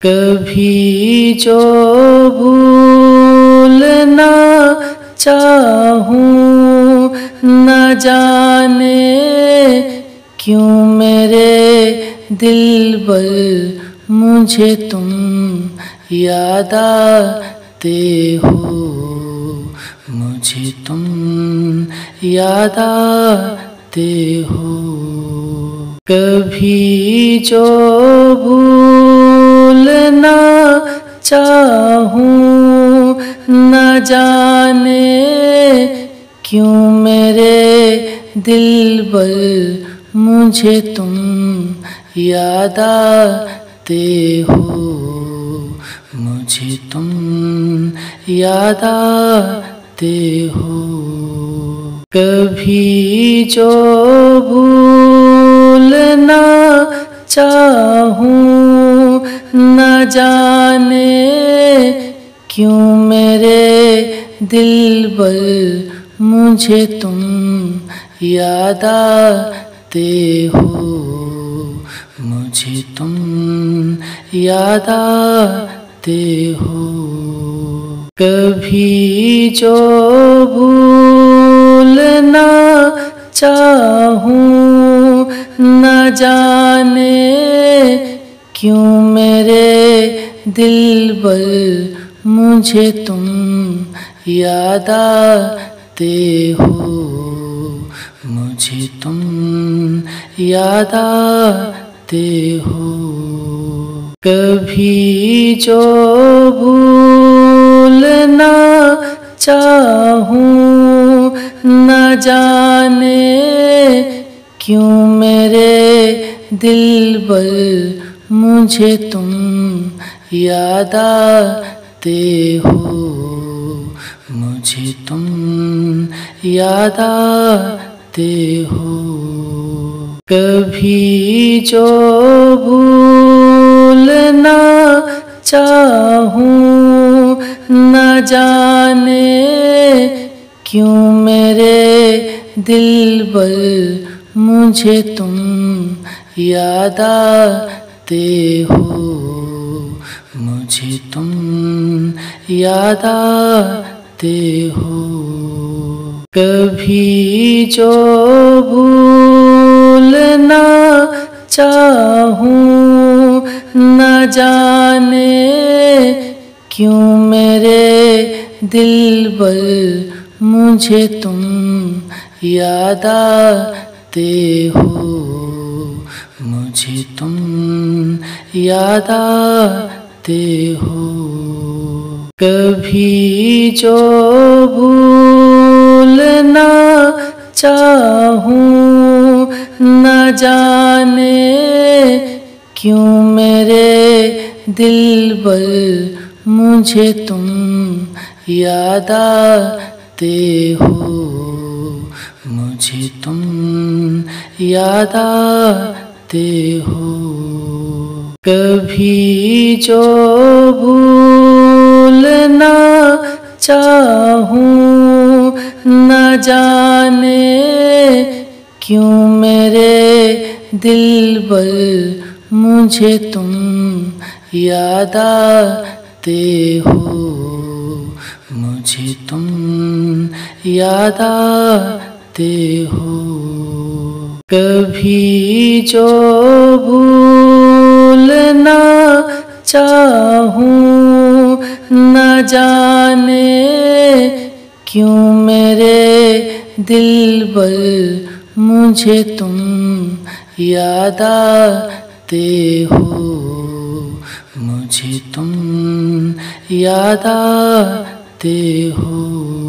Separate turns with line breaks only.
कभी जो भूलना चाहूं न जाने क्यों मेरे दिलबर मुझे तुम याद आते हो, मुझे तुम याद आते हो। कभी जो भूलना चाहूं न जाने क्यों मेरे दिलबर मुझे तुम याद आते हो, मुझे तुम याद आते हो। कभी जो भूलना चाहूं न जाने क्यों मेरे दिलबर मुझे तुम याद आते हो, मुझे तुम याद आते हो। कभी जो भूलना चाहूं न जाने क्यों मेरे दिलबर मुझे तुम याद आते हो, मुझे तुम याद आते हो। कभी जो भूलना चाहूं न जाने क्यों मेरे दिलबर मुझे तुम याद आते हो, मुझे तुम याद आते हो। कभी जो भूलना चाहूं न जाने क्यों मेरे दिलबर मुझे तुम याद आते हो, मुझे तुम याद आते हो। कभी जो भूलना चाहूं न जाने क्यों मेरे दिलबर मुझे तुम याद आते हो, मुझे तुम याद आते हो। कभी जो भूलना चाहूं न जाने क्यों मेरे दिलबर मुझे तुम याद आते हो, मुझे तुम याद आते हो। कभी जो भूलना चाहूं न जाने क्यों मेरे दिलबर मुझे तुम याद आते हो, मुझे तुम याद आते हो। कभी जो भूलना चाहूं न जाने क्यों मेरे दिलबर मुझे तुम याद आते हो, मुझे तुम याद आते हो।